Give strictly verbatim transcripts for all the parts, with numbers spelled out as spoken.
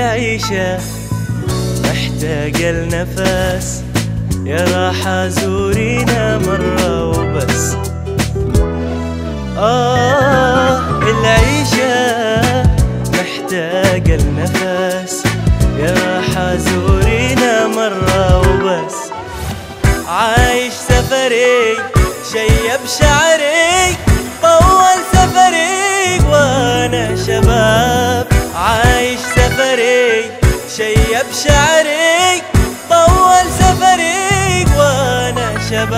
العيشة محتاجة لنفس، يا راحة زورينا مرة وبس. آه العيشة محتاجة لنفس، يا راحة زورينا مرة وبس. عايش سفري شيب شعري، طول سفري وانا شباب. عايش سفري شيب شعري، طول سفري وانا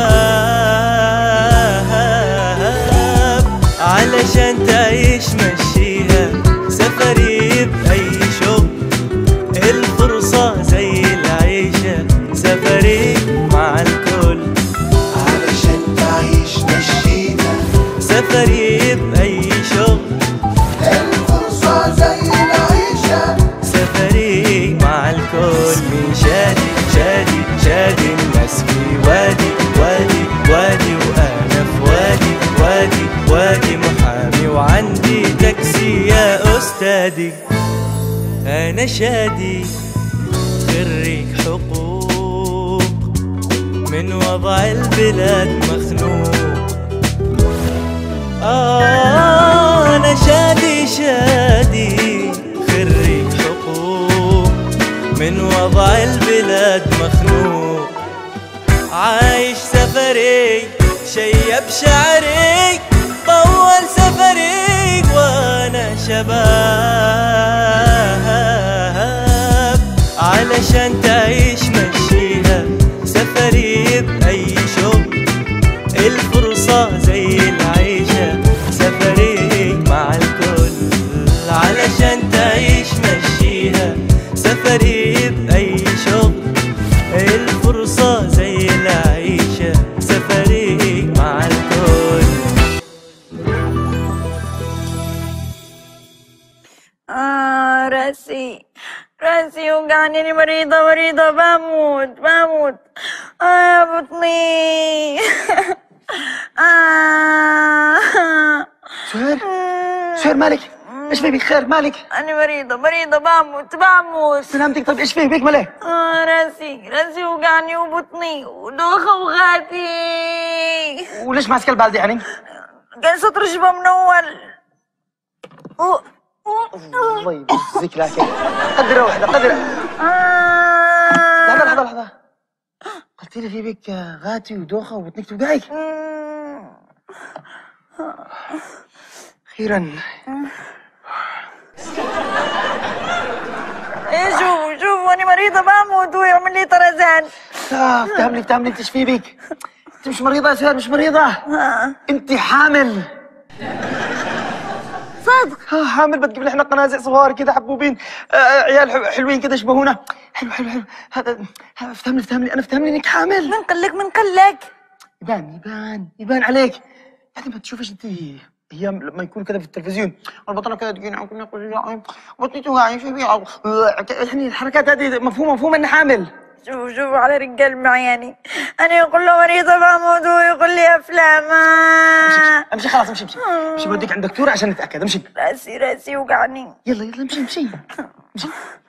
شباب. علشان تعيش مشيها سفري بأي شوق، الفرصة زي العيشة سفري مع الكل. علشان تعيش مشيها سفري بأي شوق، الفرصة زي العيشة سفري مع الكل. من شادي شادي شادي الناس في وادي وادي وادي، وأنا في وادي وادي وادي. محامي وعندي تاكسي يا أستاذي. أنا شادي خريج حقوق، من وضع البلاد مخنوق. آه أنا شادي شادي خريج حقوق، من وضع البلاد مخنوق. عايش سفري شيب شعري، طول سفري وانا شباب. علشان تعيش مشيها سفري بأي شوق، الفرصة زي العيشة سفري مع الكل. علشان تعيش مشيها سفري بأي شوق، الفرصة زي العيشة سفري مع الكل. آه راسي راسي يوجعني، أنا مريضة مريضة بموت بموت. آه يا بطني. آه سهير سهير مالك؟ ايش في بك؟ خير مالك؟ أنا مريضة مريضة بموت بموت. سلامتك. طيب ايش في بك مالك؟ آه راسي راسي يوجعني وبطني ودوخة وغاتي. وليش ماسكه البالدة يعني؟ جالسة ترشبة من أول. الله يجزيك لكن قدر واحدة قدر. آه لحظة لحظة لحظة، قلتي لي في بك غاتي ودوخة وبطنك توجعك؟ أخيرا. ايه شوفوا شوفوا أنا مريضة بموت ويعمل لي طرزان. لا افتهم لي افتهم لي، انت ايش في بك؟ انت مش مريضة يا سهير، مش مريضة. انت حامل. صدق؟ اه حامل. بتجيب لي احنا قنازع صغار كده حبوبين، آه عيال حلوين كده يشبهونا. حلو حلو حلو. هذا افتهم لي افتهم لي، انا افتهم لي انك حامل. من قلك من قلك؟ يبان يبان يبان عليك. يعني ما تشوفش انت ايام لما يكون كذا في التلفزيون البطله كذا تجينا بطني توجعني يعني الحركات هذه مفهومه مفهومه اني حامل. شوفوا شوفوا على رجال معياني، انا يقول له مريضه بموت ويقول لي افلام. امشي خلاص امشي امشي امشي بوديك عند دكتور عشان نتاكد. امشي. راسي راسي يوجعني. يلا يلا امشي امشي امشي.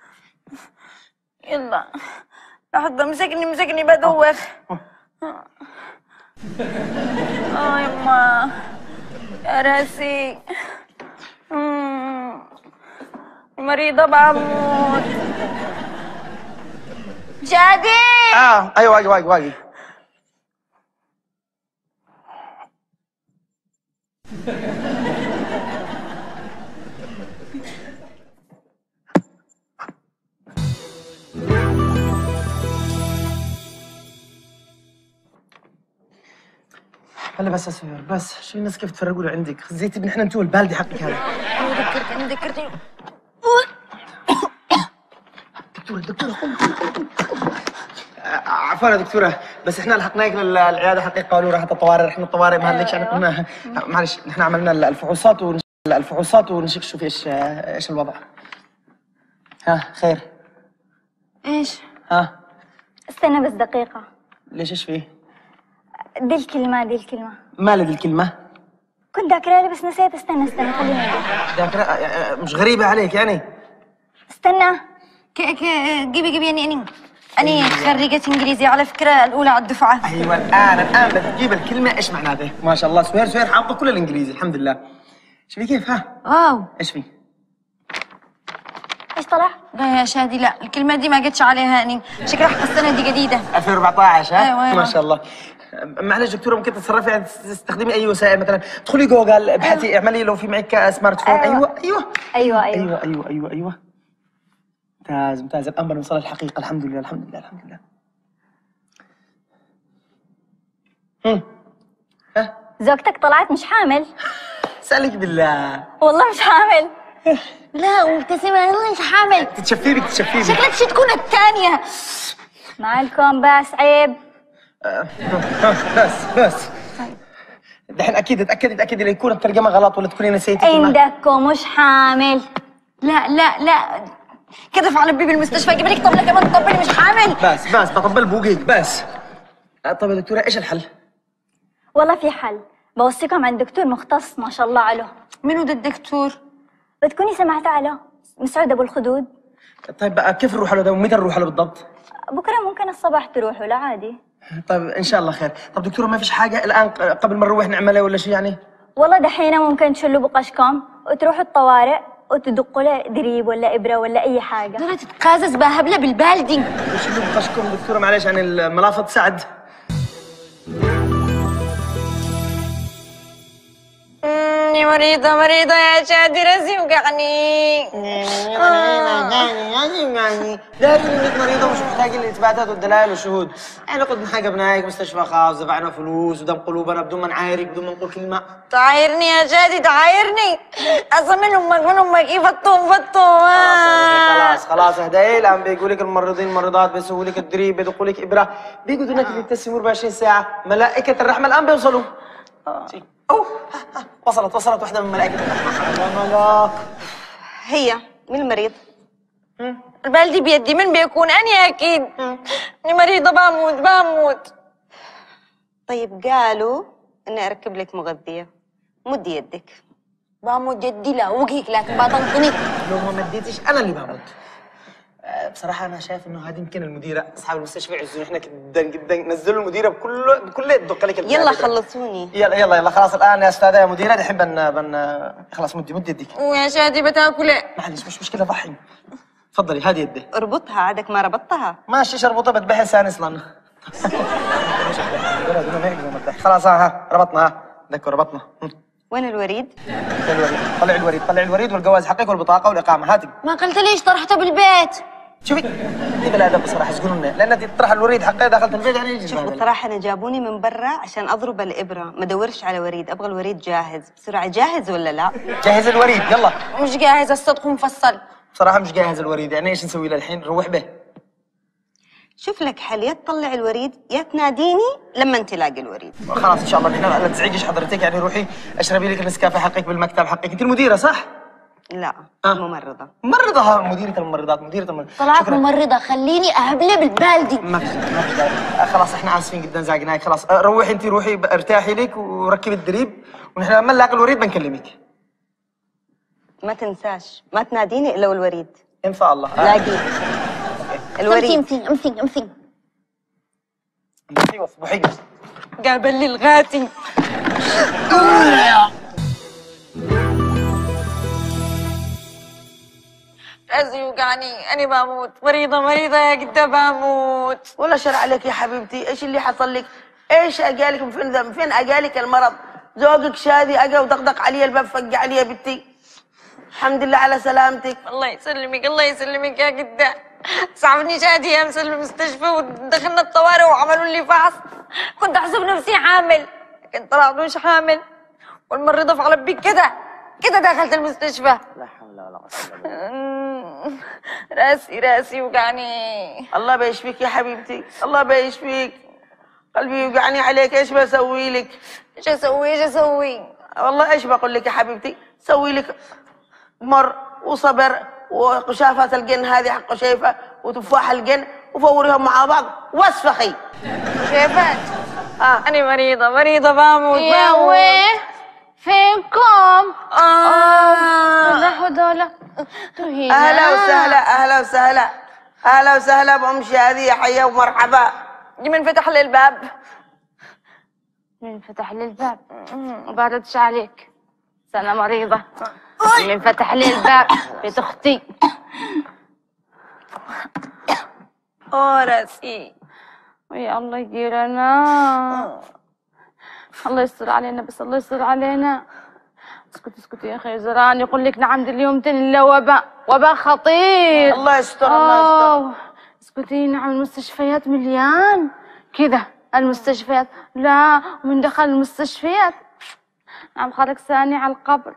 يلا لحظه مسكني مسكني بدوخ. اه يما يا راسي. مريضة بموت. جادي. اه ايوه واقي واقي واقي. هلا بس يا سهير بس، شو الناس كيف تفرقوا له عندك؟ خزيتي من احنا انتو البالدي حقك هذا. ذكرتني ذكرتني. دكتورة دكتورة عفوا يا دكتورة، بس احنا لحقناك للعيادة حقيقة قالوا راحة الطوارئ، رحنا الطوارئ ما لك يعني قلنا معلش نحن عملنا الفحوصات ونش... الفحوصات ونشوف شوف ايش ايش الوضع. ها خير؟ ايش؟ ها؟ استنى بس دقيقة. ليش ايش فيه؟ دي الكلمة دي الكلمة. مالي دي الكلمة؟ كنت ذاكرها بس نسيت. استنى استنى خليني أقول. ذاكرة مش غريبة عليك يعني؟ استنى. ك- ك- جيبي جيبي يعني اني اني خريجة انجليزي على فكرة الاولى على الدفعة. ايوه الان الان بتجيب الكلمه ايش معناتها. ما شاء الله سهير سهير حافظه كل الانجليزي الحمد لله. شوفي كيف ها واو. ايش في؟ ايش طلع؟ لا يا شادي لا، الكلمة دي ما جتش عليها اني، شكلها حق السنة دي جديدة. ألفين وأربعطعش ها؟ أيوة أيوة. ما شاء الله. معلش دكتوره ممكن تتصرفي يعني تستخدمي اي وسائل مثلا ادخلي جوجل ابحثي اعملي لو في معك سمارت فون. أيوة. ايوه ايوه ايوه ايوه ايوه ايوه ايوه ايوه ممتاز ممتاز. الان بنوصل للحقيقه الحمد لله الحمد لله الحمد لله. هم ها زوجتك طلعت مش حامل؟ سألك بالله. والله مش حامل. لا ومبتسمة والله مش حامل. تتشفي بك تتشفي بك. شكلك شي تكون الثانية. معلكم بس عيب. آه، بس بس دحين اكيد تاكدي تاكدي لا يكون الترجمه غلط ولا تكوني نسيتي كلمة. عندكم مش حامل. لا لا لا كدف على بيبي المستشفى، جيب لك طبلة كمان تطبلي مش حامل. بس بس بطبل بوقيك بس. آه، طيب يا دكتوره ايش الحل؟ والله في حل، بوصيكم عند دكتور مختص ما شاء الله عليه. منو ده الدكتور؟ بتكوني سمعت عليه، مسعود ابو الخدود. طيب بقى كيف نروح له ده ومتى نروح له بالضبط؟ بكره ممكن الصباح تروحوا لا عادي. طيب ان شاء الله خير. طب دكتوره ما فيش حاجه الان قبل ما نروح نعملها ولا شيء يعني؟ والله دحين ممكن تشلوا بقشكم وتروحوا الطوارئ وتدقوا له دريب ولا ابره ولا اي حاجه. دولة تتقازز بها هبلة بالبالدي. ايش اللي بقشكم دكتوره معلش عن الملافظ سعد. يا مريضة مريضة يا شادي راسي وجعني. لكن انك مريضه مش محتاجين الاثباتات والدلائل والشهود. احنا قد حجبناك مستشفى خاص دفعنا فلوس ودم قلوبنا بدون ما نعايرك بدون ما نقول كلمه. تعايرني يا شادي تعايرني. اصلا من امك من امك ايه فطوم فطوم. خلاص خلاص اهدئي. الان بيقول لك الممرضين الممرضات بيسووا لك الدريب بيدقوا لك ابره بيقعدوا هناك بيبتسموا أربعة وعشرين ساعه. ملائكه الرحمه الان بيوصلوا. اوه وصلت وصلت واحده من ملائكه الرحمه. ملاك هي من المريض؟ البالدي بيدي من بيكون اني اكيد. اني مريضة بموت بموت. طيب قالوا اني اركب لك مغذية، مدي يدك. بموت جدي لا وجهك لكن بطنطني. لو ما مديتش انا اللي بموت. أه بصراحه انا شايف انه هذه يمكن المديره اصحاب المستشفى يعزون احنا جدا جدا. نزلوا المديره بكل بكل تدق لك يلا خلصوني. يلا يلا يلا خلاص الان يا استاذه يا مديره دحين بن بن خلاص مدي مدي يدك. ويا شادي بتاكل ايه؟ معلش مش مشكله ضحي. تفضلي هذه يدي. اربطها عادك ما ربطتها. ماشي شربطها بتبحث ثاني اصلا. خلاص ها ها ربطنا ها ذكر ربطنا. وين الوريد؟ الوريد طلع الوريد طلع الوريد والجواز حقك والبطاقه والاقامه هاتي. ما قلت ليش طرحته بالبيت؟ شوفي دي بلا ادب بصراحه يسجنوا لنا لان دي تطرح الوريد حقي دخلت البيت يعني يجي. شوف بصراحة أنا جابوني من برا عشان أضرب الإبرة، ما أدورش على وريد، أبغى الوريد جاهز، بسرعة جاهز ولا لا؟ جهز الوريد يلا. مش جاهز الصدق مفصل. بصراحه مش جاهز الوريد يعني ايش نسوي له الحين؟ نروح به. شوف لك حل، يا تطلع الوريد يا تناديني لما تلاقي الوريد. خلاص ان شاء الله نحن لا تزعجيش حضرتك يعني روحي اشربي لك النسكافيه حقك بالمكتب حقك. انت المديره صح؟ لا آه. ممرضة. ممرضة مديرة الممرضات مديرة الممرضات. طلعت شكراً. ممرضة خليني اهبله بالبالدي. ما في ما في داعي. آه خلاص احنا اسفين جدا زعجناك. خلاص آه روحي انت روحي ارتاحي لك وركبي الدريب ونحن لما نلاقي الوريد بنكلمك. ما تنساش ما تناديني إلا والوريد. ان شاء الله. آه. لاقيه الوريد. امثين امثين امثين. ايوه صبحيه. قابل لي الغاتي. راسي يوجعني أنا بموت. مريضة مريضة يا جدة بموت. ولا شر عليك يا حبيبتي. ايش اللي حصل لك؟ ايش اجالك من فين؟ من فين اجالك المرض؟ زوجك شادي اجا ودقدق علي الباب فق علي يا بنتي. الحمد لله على سلامتك. الله يسلمك الله يسلمك يا جدة. صعبني شادي امس المستشفى ودخلنا الطوارئ وعملوا لي فحص. كنت احسب نفسي حامل لكن طلعت مش حامل. والممرضة فعلت بي كده كده دخلت المستشفى. لا حول ولا قوة الا بالله. راسي راسي وجعني. الله بيشفيك يا حبيبتي. الله بيشفيك. قلبي يوجعني عليك. ايش بسوي لك؟ ايش اسوي ايش اسوي؟ والله ايش بقول لك يا حبيبتي؟ سوي لك مر وصبر وقشافات الجن هذه حق قشيفه وتفاح الجن وفوريهم مع بعض واسفخي. شايفات؟ اه أنا مريضة مريضة بموت يا بموت. ويه فينكم؟ آه راحوا دولة. اهلا وسهلا اهلا وسهلا. اهلا وسهلا بام شادي، حيا ومرحبا. من فتح لي الباب؟ من فتح لي الباب؟ ما بردش عليك، انا مريضه. من فتح لي الباب؟ بنت اختي. اه راسي. ويا الله يديرنا، الله يستر علينا، بس الله يستر علينا. اسكتي اسكتي يا اخي زران، يقول لك نعم اليوم تاني وباء، وباء خطير. الله يستر الله يستر. اسكتي، نعم المستشفيات مليان كذا، المستشفيات لا، ومن دخل المستشفيات نعم خالك ثاني على القبر.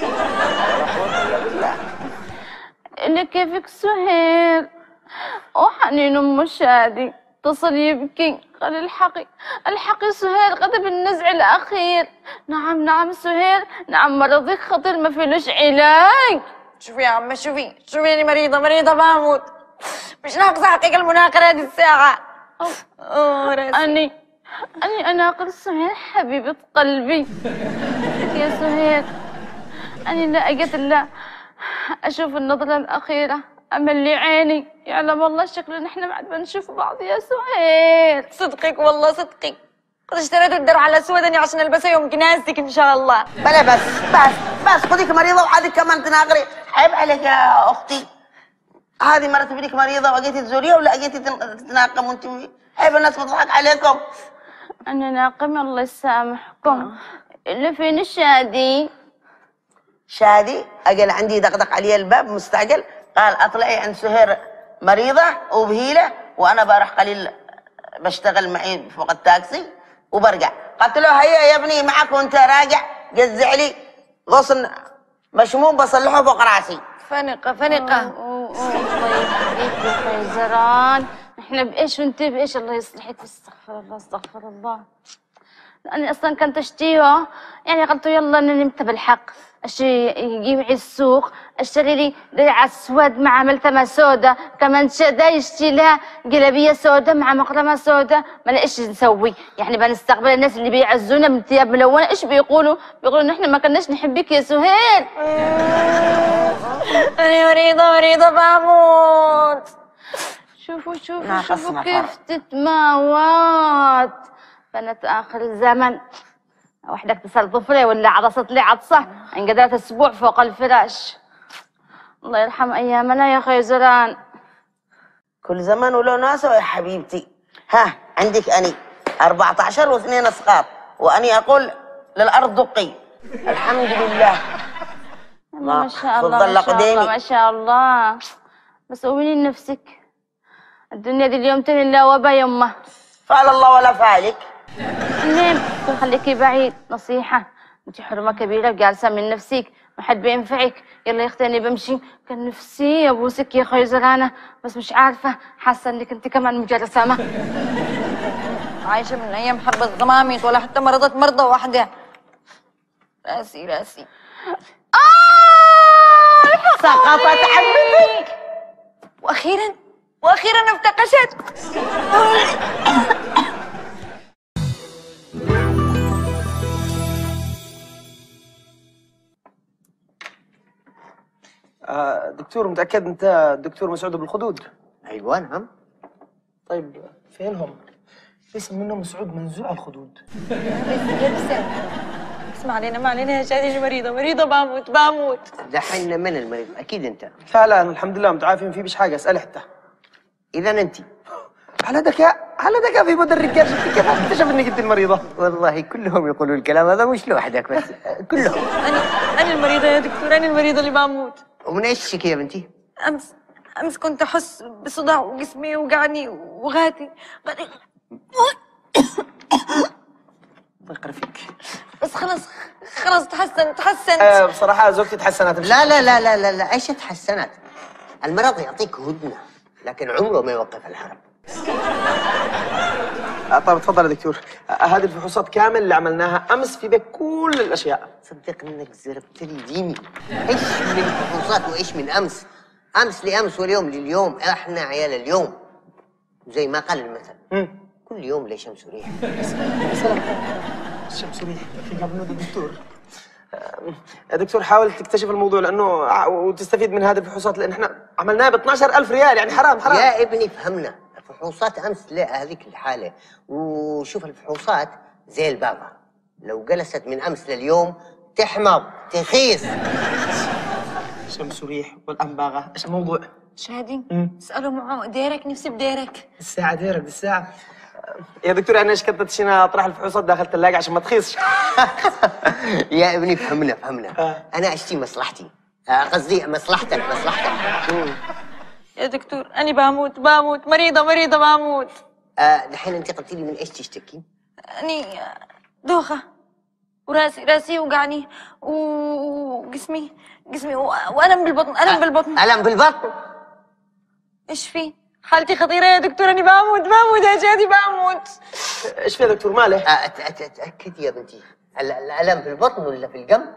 اللي كيفك سهير وحنين ام شادي اتصل يبكي، قال الحقي الحقي سهير قد بالنزع الاخير. نعم نعم سهير، نعم مرضك خطير ما فيلوش علاج. شوفي يا عم شوفي شوفي، اني مريضه مريضه بموت، مش ناقصه حقيقه المناقره هذه الساعه. اوه راسي. اني اني اناقل سهير حبيبه قلبي يا سهير. اني لا اجت الا اشوف النظره الاخيره، امل لي عيني، يعلم الله شكله نحن بعد ما نشوف بعض يا سهير. صدقك والله صدقك، قد اشتريت الدرع الاسود اني عشان البسه يوم جنازتك ان شاء الله. بلا بس بس بس خذيك مريضه وعادك كمان تناقري، عيب عليك يا اختي. هذه مرت بنك مريضه واجيتي تزوريها ولا اجيتي تناقم وانت؟ عيب الناس بتضحك عليكم. انا ناقم الله يسامحكم. اللي فين الشادي؟ شادي اجل عندي دقدق علي الباب مستعجل، قال اطلعي عند سهير مريضه وبهيله وانا بروح قليل بشتغل معي فوق التاكسي وبرجع. قلت له هيا يا ابني معك وانت راجع جزع لي غصن مشموم بصلحه فوق راسي. فنقه فنقه. الله يهديك يا خيزران، احنا بايش وانت بايش؟ الله يصلحك. استغفر الله استغفر الله. انا اصلا كنت اشتيها، يعني قلت يلا انا نمت بالحق اشتري، يجي معي السوق اشتري لي درع اسود مع ملتمه سوداء، كمان شدا يشتري لها جلابيه سوداء مع مقرمه سوداء. ما لا ايش نسوي؟ يعني بنستقبل الناس اللي بيعزونا من ثياب ملونه، ايش بيقولوا؟ بيقولوا نحن ما كناش نحبك يا سهير. انا مريضه مريضه بموت. شوفوا شوفوا شوفوا كيف تتماوت بنت اخر الزمن. وحدك تسال طفله ولا عرست لي عطسه انقدرت اسبوع فوق الفراش. الله يرحم ايامنا يا خيزران. كل زمان وله ناسه يا حبيبتي. ها عندك اني أربعة عشر واثنين اسقاط، واني اقول للارض دقي. الحمد لله. ما شاء الله ما شاء الله ما شاء الله. بس قومي نفسك، الدنيا دي اليوم تاني لا وبا يمه. فعل الله ولا فعلك. نعم خليكي بعيد، نصيحة، انت حرمة كبيرة جالسة من نفسك، ما حد بينفعك. يلا يا اختي انا بمشي، كان نفسي ابوسك يا خيزرانة بس مش عارفة، حاسة انك انت كمان مجرسمة. عايشة من ايام حرب الضماميط ولا حتى مرضت مرضى واحدة. راسي راسي. آه سقطت عمتك واخيرا واخيرا افتقشت. آه دكتور متأكد أنت الدكتور مسعود بالخدود؟ أيوة نعم. طيب فينهم؟ اسم منهم مسعود منزوع الخدود. اسمع علينا ما علينا يا شادي، مريضة مريضة بموت بموت. دحين من المريض؟ أكيد أنت. لا لا أنا الحمد لله متعافي، ما في بيش حاجة، اسأل حتى. إذا أنت على ذكاء على ذكاء في بود الرجال. شفتي كيف اكتشف انك انت المريضة؟ والله كلهم يقولوا الكلام هذا، مش لوحدك بس كلهم. أنا أنا المريضة يا دكتور، أنا المريضة اللي بموت. ومن ايش تشكي يا بنتي؟ أمس أمس كنت أحس بصداع وجسمي يوجعني وغاتي. الله يقرا فيك. بس خلاص خلاص تحسنت تحسنت. آه بصراحة زوجتي تحسنت. لا لا لا لا لا لا ايش تحسنت؟ المرض يعطيك هدنة لكن عمره ما يوقف الحرب. آه طيب تفضل يا دكتور. آه هذه الفحوصات كامل اللي عملناها امس في بك كل الاشياء. صدق انك زربت لي ديني. ايش من فحوصات وايش من امس؟ امس لامس واليوم لليوم، احنا عيال اليوم. زي ما قال المثل. مم. كل يوم ليه شمس وريح. سلام. الشمس وريح في قبل الدكتور. يا دكتور حاول تكتشف الموضوع لانه ع- وتستفيد من هذه الفحوصات لان احنا عملناها ب اثناشر ألف ريال يعني حرام حرام. يا ابني فهمنا، فحوصات امس لا هذيك الحاله، وشوف الفحوصات زي البابا لو جلست من امس لليوم تحمض تخيس. شمس وريح والان باغه، ايش الموضوع؟ شادي اسأله معه ديرك، نفسي بديرك. الساعة ديرك بالساعة. يا دكتور انا ايش كنت تشينا اطرح الفحوصات داخل الثلاجة عشان ما تخيصش. يا ابني فهمنا فهمنا آه. انا اشتي مصلحتي، آه، قصدي مصلحتك مصلحتك. يا دكتور أنا بموت بموت مريضة مريضة بموت. آه، دحين انت قلت لي من ايش تشتكي؟ أني دوخة وراسي راسي يوجعني وجسمي جسمي و- وألم بالبطن ألم بالبطن. الم بالبطن؟ إيش في؟ حالتي خطيرة يا دكتور، أنا بموت بموت يا شادي بموت. ايش في يا دكتور ماله؟ آه، أت- أت- اتاكد يا بنتي، ال- الالم في البطن ولا في القلب؟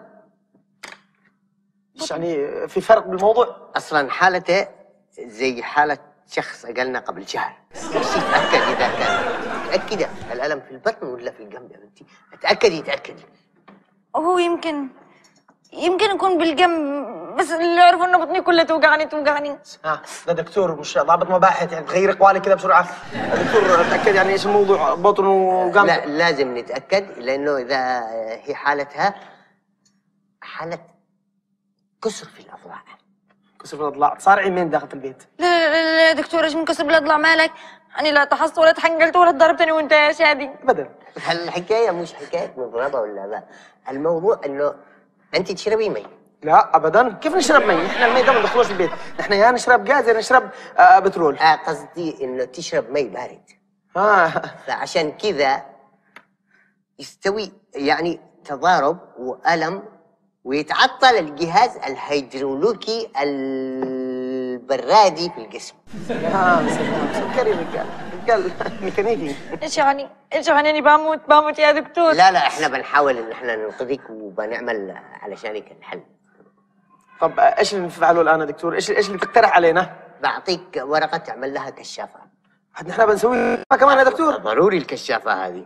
ايش يعني في فرق بالموضوع؟ اصلا حالته زي حاله شخص اقلنا قبل شهر، بس تاكد اذا كان متاكده الالم في البطن ولا في القلب يا بنتي، تاكدي تاكدي. وهو يمكن يمكن يكون بالجنب، بس اللي أعرفه إنه بطني كلها توجعني توجعني. ها ده دكتور مش ضابط مباحث يعني تغير اقوالي كذا بسرعة. يا دكتور اتاكد يعني ايش الموضوع بطن وقام. لا لازم نتاكد، لانه اذا هي حالتها حاله كسر في الاضلاع. كسر في الاضلاع، صارعي مين داخل البيت؟ لا لا لا, لا يا دكتور، ايش منكسر بالاضلاع مالك؟ أنا لا تحصت ولا تحنقلت ولا ضربتني وأنت يا شادي. ابدا. الحكايه مش حكايه مضربه ولا لا، الموضوع انه انت تشربي مي. لا ابدا، كيف نشرب مي؟ احنا المي ده ما ندخلوش في البيت، نحن يا نشرب غاز يا نشرب آه بترول. آه قصدي انه تشرب مي بارد، اه فعشان كذا يستوي يعني تضارب والم ويتعطل الجهاز الهيدرولوكي البرادي في الجسم. اه سكري رجال رجال ميكانيكي. ايش يعني؟ ايش يعني اني بموت بموت يا دكتور؟ لا لا احنا بنحاول ان احنا ننقذك وبنعمل علشانك الحل. طب ايش اللي نفعله الان يا دكتور؟ ايش ايش اللي تقترح علينا؟ بعطيك ورقه تعمل لها كشافه. عاد نحن بنسوي كمان يا دكتور؟ ضروري الكشافه هذه.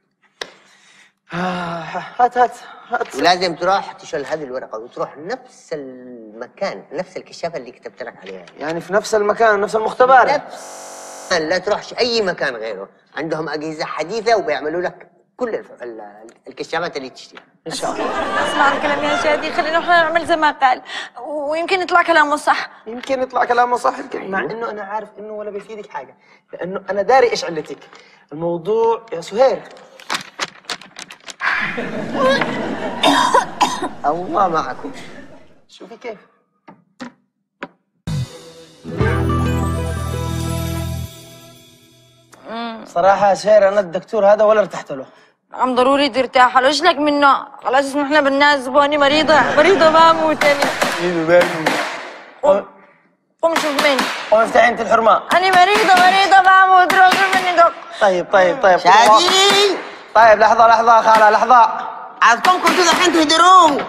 آه هات هات هات. ولازم تروح تشيل هذه الورقه وتروح نفس المكان، نفس الكشافه اللي كتبت لك عليها. يعني في نفس المكان نفس المختبر؟ نفس، لا تروحش اي مكان غيره، عندهم اجهزه حديثه وبيعملوا لك كل الف... ال- الكشافات اللي تشتريها. ان شاء الله. اسمع الكلام يا شادي، خلينا احنا نعمل زي ما قال ويمكن يطلع كلامه صح. يمكن يطلع كلامه صح، يمكن، مع انه انا عارف انه ولا بيفيدك حاجه، لانه انا داري ايش علتك. الموضوع يا سهير الله معكم. شوفي كيف. صراحة يا سهير أنا الدكتور هذا ولا ارتحت له. عم ضروري ترتاح، ايش لك منه؟ خلاص اسمح لنا بالناس، زبوني مريضة مريضة بموت أنا. قوم قوم شوف مين. قوم افتحي أنت الحرمة. أنا مريضة مريضة بموت، روح مني دق. طيب طيب طيب. شادي طيب لحظة لحظة خالة لحظة. عادكم كنتوا دحين تهدرون.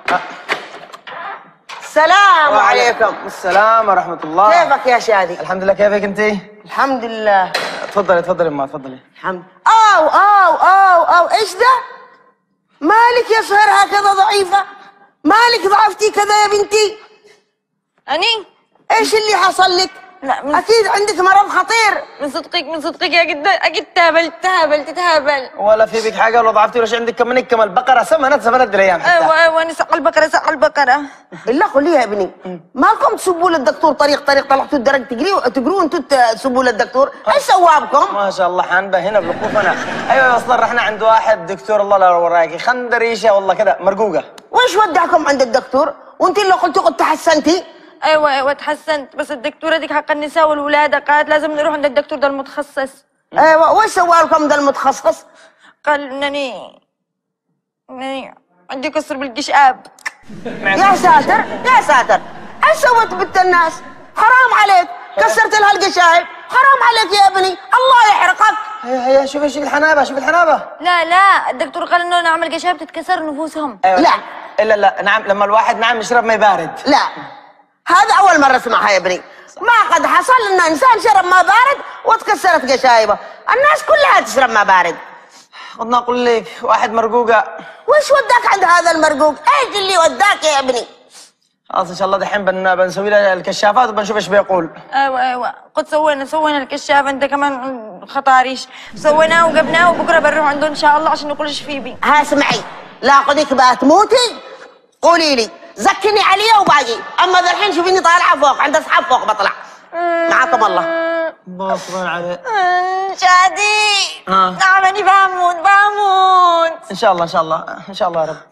السلام عليكم. السلام ورحمة الله. كيفك يا شادي؟ الحمد لله، كيفك أنت؟ الحمد لله. تفضلي تفضلي أما تفضلي. الحمد. أو أو أو أو إيش ده؟ مالك يا سهر هكذا ضعيفة؟ مالك ضعفتي كذا يا بنتي؟ أني؟ إيش اللي حصل لك؟ لا من أكيد عندك مرض خطير. من صدقك من صدقك يا جد، أكيد تهبلت تهبلت تهبل. ولا في بك حاجة ولا ضعفتي ولا شيء، عندك كم منك كم البقرة سمنت سمنت دريان حتى. أيوة أيوة أنا سقى البقرة سقى البقرة. إلا قولي يا ابني، مالكم تسبوا للدكتور طريق طريق طلعتوا الدرج تجري تجروا انتوا تسبوا للدكتور؟ ايش سوى بكم؟ ما شاء الله حنبه هنا بلقوفنا. ايوه اصلا رحنا عند واحد دكتور الله لا وراكي خندر ريشه والله كذا مرقوقه. وايش ودعكم عند الدكتور؟ وانت اللي قلتوا قد تحسنتي؟ ايوه ايوه تحسنت، بس الدكتوره ديك حق النساء والولاده قالت لازم نروح عند الدكتور ده المتخصص. ايوه وايش سوى لكم ده المتخصص؟ قال انني انني عندي كسر بالقشاب. يا ساتر يا ساتر، ايش سويت بنت الناس؟ حرام عليك، كسرت لها القشايب، حرام عليك يا ابني، الله يحرقك. هيا هيا شوفي شوفي الحنابه شوفي الحنابه. لا لا الدكتور قال انه نعمل قشاب تتكسر نفوسهم. أيوة. لا الا لا نعم، لما الواحد نعم يشرب ماء بارد. لا هذا اول مره اسمعها يا ابني. ما قد حصل ان انسان شرب ماء بارد وتكسرت قشايبه، الناس كلها تشرب ماء بارد. قلنا اقول لك واحد مرقوقه وش وداك عند هذا المرقوق؟ ايش اللي وداك يا ابني؟ خلاص ان شاء الله دحين بن بنسوي له الكشافات وبنشوف ايش بيقول. ايوه ايوه قد سوينا سوينا الكشاف، انت كمان خطاريش سويناه وجبناه، وبكره بنروح عنده ان شاء الله عشان نقول ايش فيه بي. ها اسمعي، لا خذيك بقى تموتي قولي لي زكني عليا وباقي، اما ذا الحين شوفيني طالعه فوق عند اصحاب فوق بطلع. معاكم الله. الله يصبر عليك. شادي ها. نعم انا بموت بموت. ان شاء الله ان شاء الله ان شاء الله يا رب.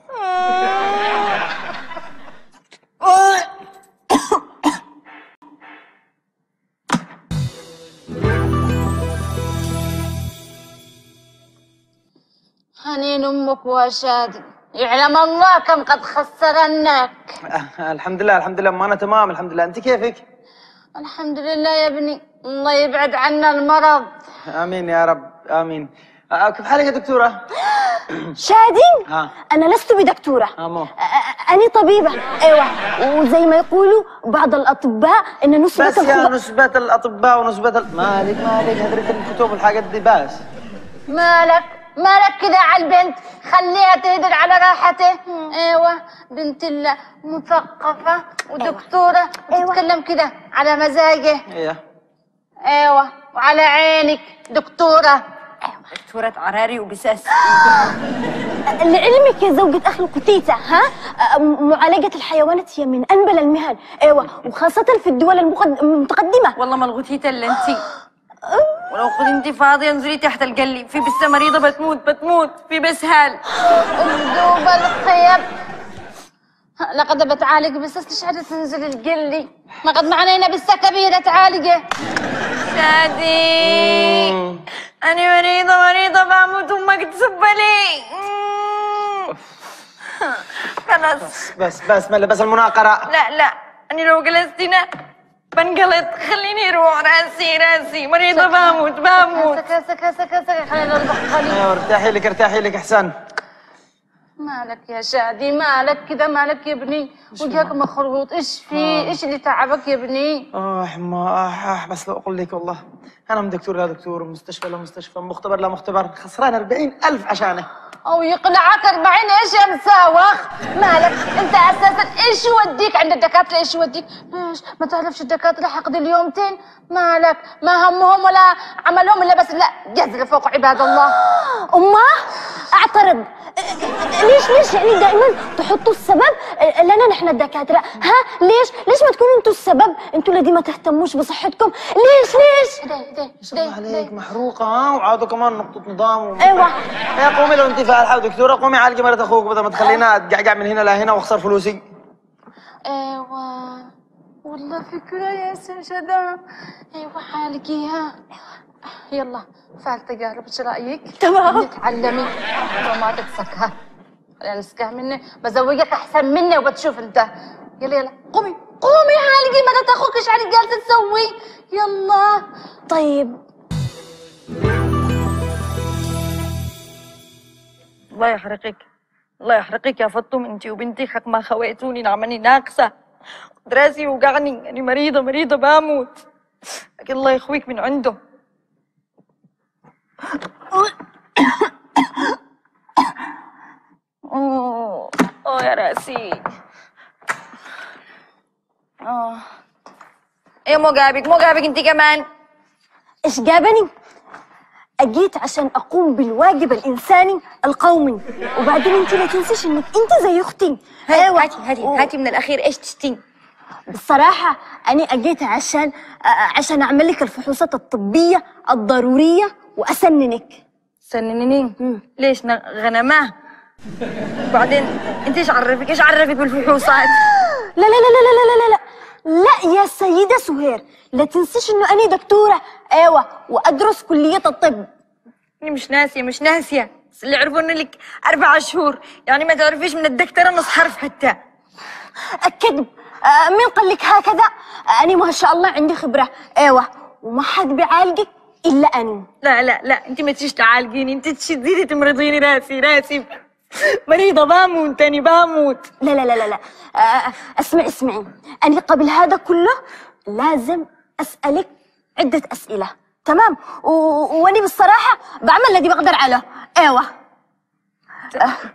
حنين امك وشادي، يعلم الله كم قد خسرناك. أه الحمد لله الحمد لله، ما انا تمام الحمد لله. انت كيفك؟ الحمد لله يا ابني، الله يبعد عنا المرض. امين يا رب امين. أه كيف حالك يا دكتوره؟ شادي ها. انا لست بدكتوره، امو أ- انا طبيبه. ايوه، وزي ما يقولوا بعض الاطباء ان نسبه بس يا الخبراء. نسبة الاطباء ونسبة ال... مالك مالك هدرت الكتب والحاجات دي بس. مالك مالك كده على البنت، خليها تهدر على راحته. ايوه بنت الله مثقفه ودكتوره وتتكلم كده على مزاجه. ايه ايوه وعلى عينك دكتوره. دكتورة عراري وبساس. لعلمك يا زوجة أخي القتيتة، ها أ- معالجة الحيوانات هي من أنبل المهن. أيوة، وخاصة في الدول المقد- المتقدمة. والله ما الغتيتة الا انتي، ولو كنت انتي فاضية انزلي تحت القلي، في بس مريضة بتموت بتموت في بس هال. اكذوب الخير، لقد بتعالج بس ليش عاد تنزل القلي؟ ما قد معنا هنا بس كبيرة تعالجه. شادي أنا مريضة مريضة بموت وأمك تسب لي. خلاص بس بس ملا بس المناقرة. لا لا أنا لو جلستنا بنقلط، خليني روح راسي راسي مريضة بموت بموت. سكا سكا سكا سكا خلينا نطبخ خليل. ايوه ارتاحي لك ارتاحي لك احسن. مالك يا شادي مالك كده مالك يا ابني؟ وجهك مخروط، ايش في؟ ايش اللي تعبك يا ابني؟ اه ما آه بس لو اقول لك والله انا من دكتور لا دكتور، مستشفى لا مستشفى، مختبر لا مختبر، خسران أربعين ألف عشانه. او يقنعك أربعين ايش يا مساوخ؟ مالك انت اساسا ايش يوديك عند الدكاتره؟ ايش يوديك؟ ليش ما تعرفش الدكاتره حقد اليومتين؟ مالك ما همهم ولا عملهم الا بس لا جزل فوق عباد الله. أمه أعترض، ليش ليش يعني دائما تحطوا السبب لنا نحن الدكاترة؟ ها ليش ليش ما تكونوا انتوا السبب؟ انتوا الذي ما تهتموش بصحتكم. ليش ليش؟ ده ده ما شاء الله ده عليك محروقة ها، وعادوا كمان نقطة نظام و... ايوه يا قومي لو انت فالحة دكتورة قومي عالجي مرة اخوك بدل ما تخلينا اتقعقع من هنا لهنا واخسر فلوسي. ايوه والله فكرة يا سجدة. ايوه حالكيها. يلا فعل تجارب، ايش رايك؟ تمام. تتعلمي وما تتسكها. يعني اسكها مني بزوجك احسن مني وبتشوف انت. يلا يلا قومي قومي حالقي مرات اخوك، ايش عليك جالسه تسوي؟ يلا طيب. الله يحرقك الله يحرقك يا فطوم، انتي وبنتي حق ما خويتوني نعمني ناقصة دراسي وقعني، أنا مريضة مريضة بموت، لكن الله يخويك من عنده. اوه أوه يا راسي. اه ايه مو جابك مو جابك انتي كمان؟ ايش جابني؟ اجيت عشان اقوم بالواجب الانساني القومي، وبعدين انت لا تنسيش انك انت زي اختي. ايوه هاتي هاتي هاتي من الاخير ايش تشتين؟ بصراحة أنا أجيت عشان عشان أعمل لك الفحوصات الطبية الضرورية وأسننك. سننيني؟ ليش غنماه؟ وبعدين انت ايش عرفك ايش عرفك بالفحوصات؟ لا لا لا لا لا لا لا لا لا يا سيدة سهير، لا تنسيش إنه أنا دكتورة، أيوة، وأدرس كلية الطب. أنا مش ناسية مش ناسية، بس اللي عرفوا إن لك أربع شهور، يعني ما تعرفيش من الدكتورة نص حرف حتى. الكذب. آه مين قال لك هكذا؟ آه أنا ما شاء الله عندي خبرة، أيوة، وما حد بيعالجك إلا أنا. لا لا لا أنت ما تجيش تعالجيني، أنت تشديني تمرضيني، راسي راسي مريضة بموت أنا بموت. لا لا لا لا لا آه اسمعي اسمعي، أنا قبل هذا كله لازم أسألك عدة أسئلة، تمام؟ وأنا بالصراحة بعمل الذي بقدر عليه، أيوة. آه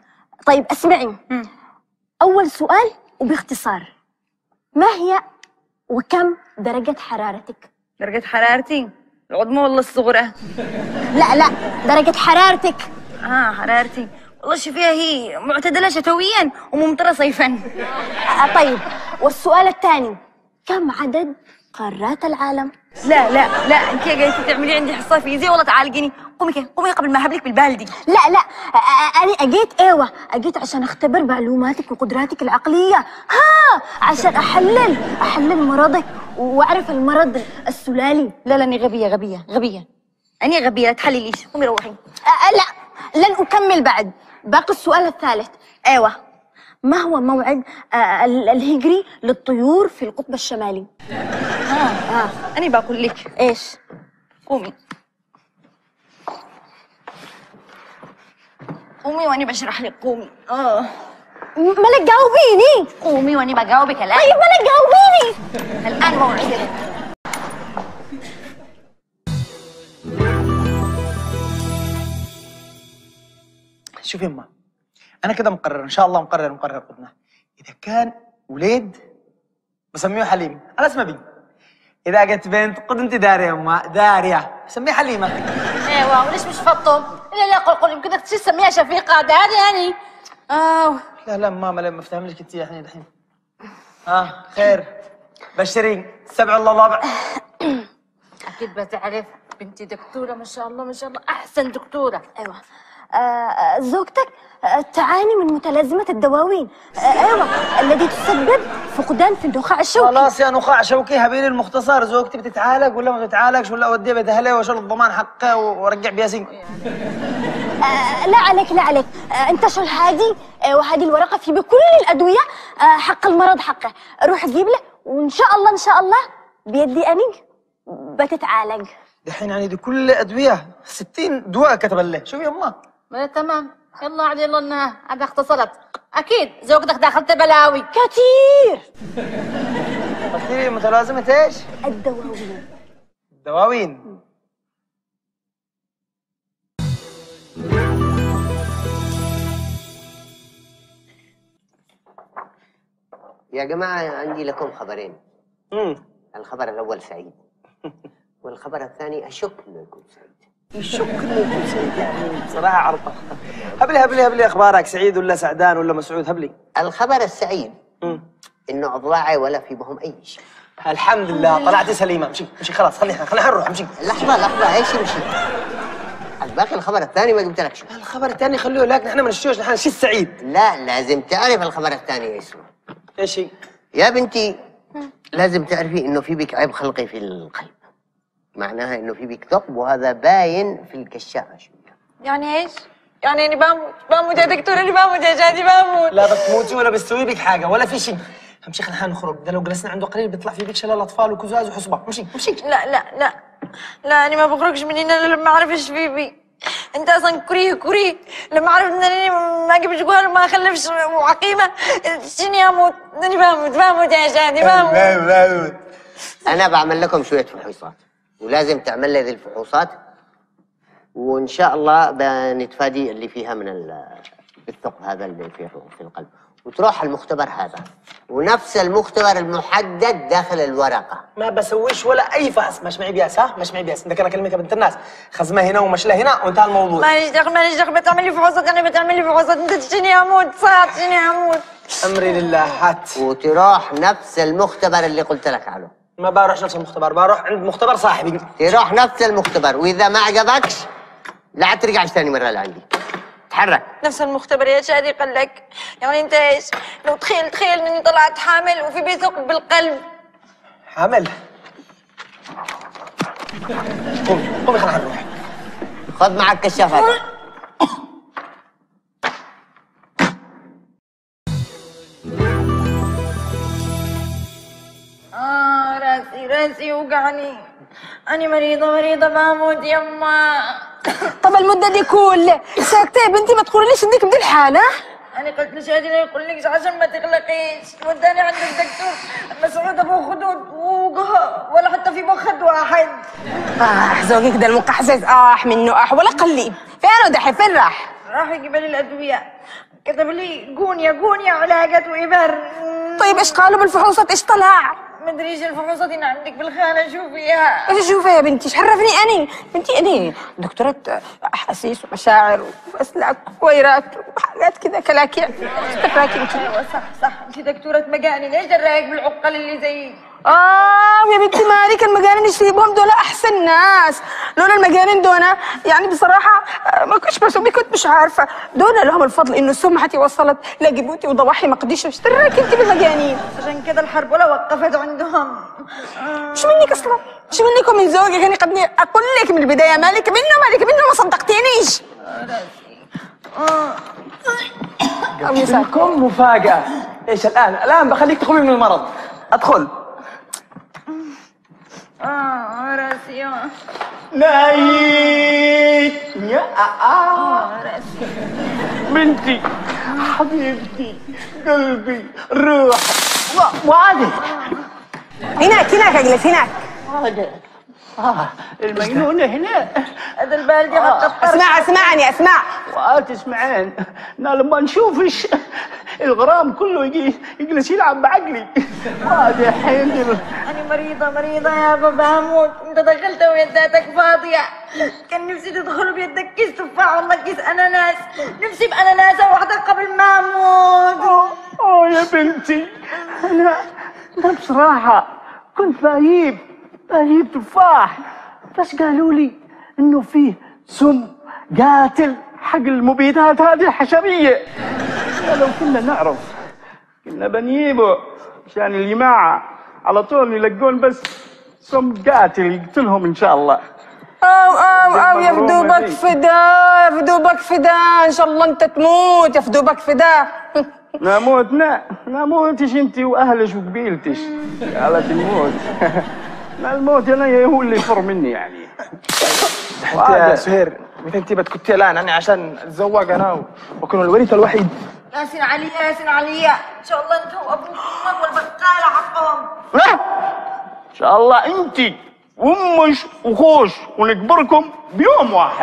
طيب اسمعي، اول سؤال وباختصار، ما هي وكم درجة حرارتك؟ درجة حرارتي العظمى ولا الصغرى؟ لا لا، درجة حرارتك. اه حرارتي والله شوفيها هي معتدلة شتويا وممطرة صيفا. آه طيب، والسؤال الثاني، كم عدد قارات العالم؟ لا لا لا، انت جايتي تعملي عندي حصة فيزياء ولا تعالجيني؟ قومي كده قومي قبل ما اهبلك بالبالدي. لا لا، آه انا اجيت ايوه اجيت عشان اختبر معلوماتك وقدراتك العقلية، ها عشان احلل احلل مرضك واعرف المرض السلالي. لا لا، اني غبية غبية غبية، اني غبية، لا تحلليش، قومي روحي. آه لا، لن اكمل بعد، باقي السؤال الثالث. ايوه، ما هو موعد آه الهجري للطيور في القطب الشمالي؟ اه اه انا بقول لك. ايش؟ قومي قومي وانا بشرح لك. قومي. اه مالك جاوبيني. قومي وانا بجاوبك الان. طيب مالك جاوبيني. الان موعدك. شوفي يما، انا كده مقرر ان شاء الله، مقرر مقرر ابنه. اذا كان وليد بسميه حليم، انا اسمه بي. اذا جت بنت قد انت داريه يما، داريه سميه حليمه. ايوه، وليش مش فطوم؟ لا لا، قل قل يمكن شو تسميها شفيقه داري يعني. اه لا لا ماما، لا ما افتهملك انت الحين الحين. اه خير، بشرين سبع الله ضابع. اكيد بتعرف بنتي دكتوره ما شاء الله ما شاء الله، احسن دكتوره. ايوه. آه زوجتك آه تعاني من متلازمة الدواوين، آه ايوه، الذي تسبب فقدان في النخاع الشوكي. خلاص يا نخاع شوكي، هبيلي المختصر، زوجتي بتتعالج ولا ما بتتعالجش، ولا اوديها بيت اهلها واشيل الضمان حقها وارجع بياسين. آه لا عليك لا عليك، آه انت شو هادي آه وهذه الورقة في بكل الأدوية آه حق المرض حقه، روح جيب له وإن شاء الله إن شاء الله بيدي أني بتتعالج. دحين يعني دي كل ادويه ستين دواء كتب له، شوفي يما. ما تمام، يلا عاد يلا انها عاد اختصرت. اكيد زوجتك دخلت بلاوي كتير. قلت لي متلازمة ايش؟ الدواوين. الدواوين. يا جماعة عندي لكم خبرين. امم الخبر الأول سعيد، والخبر الثاني أشك إنه يكون سعيد. يشك انه يكون سعيد يعني بصراحة عرضة. هبلي هبلي هبلي اخبارك، سعيد ولا سعدان ولا مسعود؟ هبلي. الخبر السعيد امم إنه أضلاعي ولا في بهم أي شيء. الحمد لله طلعتي سليمة. امشي امشي خلاص، خلينا خلينا نروح. امشي. لحظة لحظة، ايش يمشي؟ الباقي الخبر الثاني ما قلت لك شو. الخبر الثاني خليه لك، نحن ما نشتوش، نحن نشي السعيد. لا، لازم تعرف الخبر الثاني ايش هو. ايش هي؟ يا بنتي لازم تعرفي انه في بك عيب خلقي في القلب، معناها انه في بك ثقب، وهذا باين في الكشافة شوية. يعني ايش؟ يعني اني بموت بموت يا دكتور، اني بموت يا شادي بموت. لا بتموتي ولا بتسوي بك حاجة ولا في شيء. امشي خلينا نخرج، ده لو جلسنا عنده قليل بيطلع في بك شلال اطفال وكزاز وحصبة. امشي امشي. لا لا لا لا، اني ما بخرجش من هنا الا لما اعرف ايش في بي. انت اصلا كريه كريه، لما اعرف ان انا ما اجيبش جوال وما اخلفش وعقيمه شني اموت. اني بموت بموت يا شادي بموت. انا بعمل لكم شوية فحوصات، ولازم تعمل لي ذي الفحوصات، وان شاء الله بنتفادي اللي فيها من الثقب هذا اللي فيه في القلب، وتروح المختبر هذا، ونفس المختبر المحدد داخل الورقة. ما بسويش ولا اي فحص، مش معي بياس. ها مش معي بياس، انت كده كلمك يا بنت الناس، خزمه هنا ومشله هنا وانتهى الموضوع. ماليش دخل ماليش دخل، بتعمل لي فحوصات، انا بتعمل لي فحوصات، انت تشتني اموت صعب تشتني اموت. امري لله. هات. وتروح نفس المختبر اللي قلت لك عنه. ما بروح نفس المختبر، بروح عند مختبر صاحبي. تروح نفس المختبر، واذا ما عجبكش لا ترجعش ثاني مرة لعندي. تحرك. نفس المختبر يا شادي قال لك؟ يعني انت ايش؟ لو تخيل تخيل اني طلعت حامل وفي بي ثقب بالقلب. حامل؟ قومي قومي خلينا نروح. خذ معك كشاف هذا. اه راسي راسي يوقعني، أنا مريضة مريضة بموت يما. طب المدة دي كلها ساكتة يا بنتي، ما تقوليش انك بدي الحالة. أنا قلت لشادي لا يقولكش عشان ما تقلقيش، وداني عند الدكتور مسعود أبو خدود وقها، ولا حتى في مخد واحد. آه زوجك ده المقحزز آح منه آح ولا قليل. فين دحين فين راح؟ راح يجيب لي الأدوية، كتب لي جونيا جونيا علاجات وإبر. طيب ايش قالوا بالفحوصات؟ ايش طلع؟ مدري ايش الفحوصات اللي عندك بالخانة، شوفيها. ايش اشوفها يا بنتي؟ ايش عرفني اني؟ بنتي اني دكتورة احاسيس ومشاعر واسلاك وويرات وحاجات كذا كلاكيع. ايش دراك انت؟ ايوه صح صح، انت دكتورة مجاني، ليش دراك بالعقل اللي زي؟ اه يا بنتي مالك، المجانين يسيبوهم دول احسن ناس. لولا المجانين دول يعني بصراحه ما كنتش بسوي، كنت مش عارفه دول لهم الفضل انه سمعتي وصلت لجيبوتي وضواحي مقديشه. ايش دراك انت بالمجانين؟ عشان كده الحرب ولا وقفت عندهم. شو منك اصلا؟ شو منك ومن زوجك؟ يعني قد اقول لك من البدايه مالك منه مالك منه، ما صدقتينيش. جبت لكم مفاجأة. ايش الآن؟ الآن بخليك تقومي من المرض. ادخل. اه راسي. اه نايت يا اه راسي بنتي حبيبتي قلبي روح وعادي. هناك هناك اجلس هناك. عادي. اه المجنونة هنا. هذا البالدي حق اسمع اسمعني اسمع. وتسمعين لما نشوفش الغرام كله يجي يجلس يلعب بعقلي. عادي الحين. أنا مريضة مريضة يا بابا هموت، أنت دخلت ويداتك فاضية. كان نفسي تدخل بيدك كيس تفاح والله كيس أناناس، نفسي بأناناسة واحدة قبل ما أموت. أوه يا بنتي، أنا أنا بصراحة كنت بجيب بجيب تفاح، بس قالوا لي إنه فيه سم قاتل حق المبيدات هذه الحشرية. لو كنا نعرف كنا بنجيبه عشان الجماعة على طول يلقون بس سم قاتل يقتلهم إن شاء الله. أو أو أو يفدوبك فداه يفدوبك فداه، إن شاء الله أنت تموت يفدوبك فداه. نموت نا نموتش أنت وأهلش وقبيلتش على تموت. الموت أنا هو اللي يفر مني يعني. انت يا سهير متى انت بتكتي الآن؟ أنا عشان أتزوج أنا وأكون الوريث الوحيد. ياسين علي ياسين علي، إن شاء الله أنت وأبوك وأمك والبقالة حقهم. لا إن شاء الله أنت وأمش وخوش ونكبركم بيوم واحد.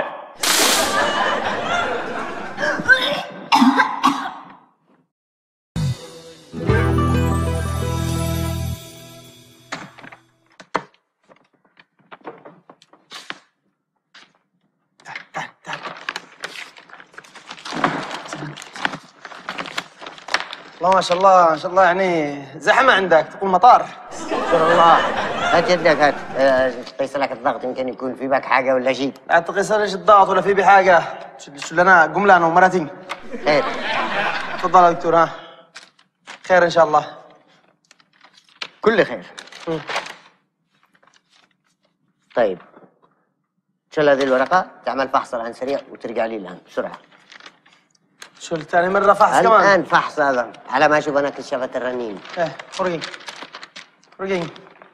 الله ما شاء الله ما شاء الله، يعني زحمة عندك تقول مطار. شكرا الله. هات يدك هات. أه قيس لك الضغط، يمكن يكون في بك حاجة ولا شيء. لا تقيس ليش الضغط ولا في بي حاجة. شو لنا قم لنا ومرتي. خير. تفضل يا دكتور. ها خير إن شاء الله. كل خير. م. طيب شيل هذه الورقة، تعمل فحص الآن سريع وترجع لي الآن بسرعة. شو ثاني مرة فحص كمان؟ الآن فحص هذا على ما أشوف أنا كشافة الرنين. إيه خرجي خرجي.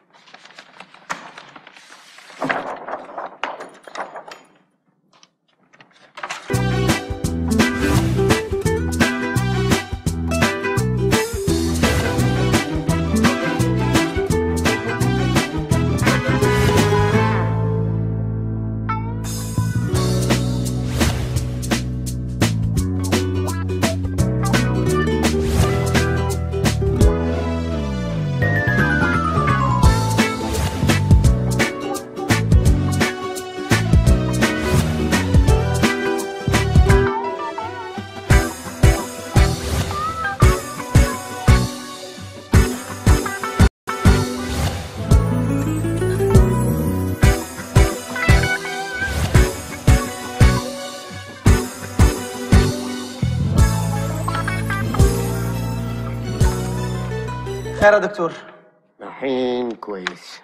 خير يا دكتور. الحين كويس.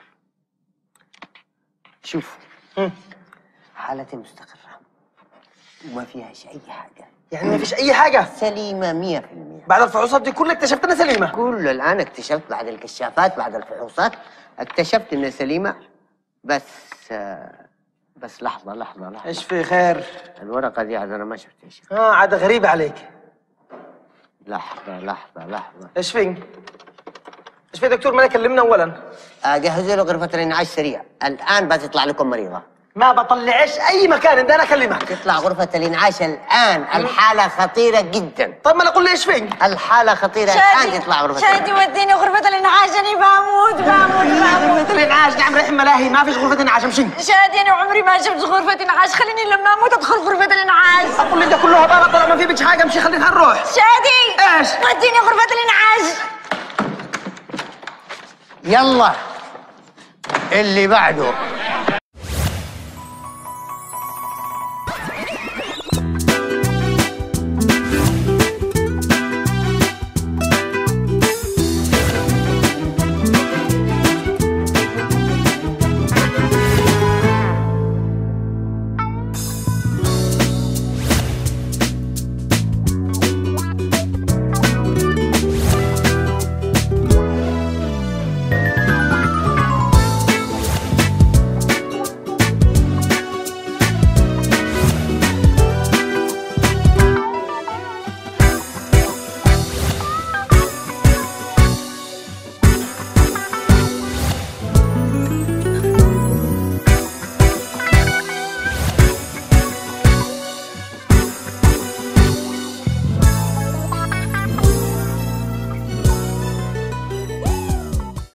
شوف مم. حالتي مستقرة وما فيهاش أي حاجة. يعني ما فيش أي حاجة؟ سليمة مية في المية. بعد الفحوصات دي كلها اكتشفت أنها سليمة؟ كله الآن اكتشفت بعد الكشافات بعد الفحوصات اكتشفت إنها سليمة. بس بس لحظة لحظة لحظة. إيش في خير؟ الورقة دي عاد أنا ما شفتها شيء. آه عادة غريبة عليك. لحظة لحظة لحظة. إيش في؟ إيش في دكتور؟ ما كلمنا أولاً. جهزوا له غرفة الإنعاش سريع، الآن بتطلع لكم مريضة. ما بطلعش اي مكان بدي انا اكلمك. تطلع غرفة الانعاش الان، الحالة خطيرة جدا. طيب ما انا اقول لي ايش فين؟ الحالة خطيرة الان، تطلع غرفة شادي وديني غرفة الانعاش، انا بموت بموت بموت. غرفة الانعاش نعم رحم ملاهي، ما فيش غرفة انعاش امشي. شادي انا عمري ما شفت غرفة انعاش، خليني لما اموت ادخل غرفة الانعاش. اقول لي ده كله هبالة طالما ما في بيش حاجة امشي خلينا نروح. شادي ايش؟ وديني غرفة الانعاش. يلا اللي بعده.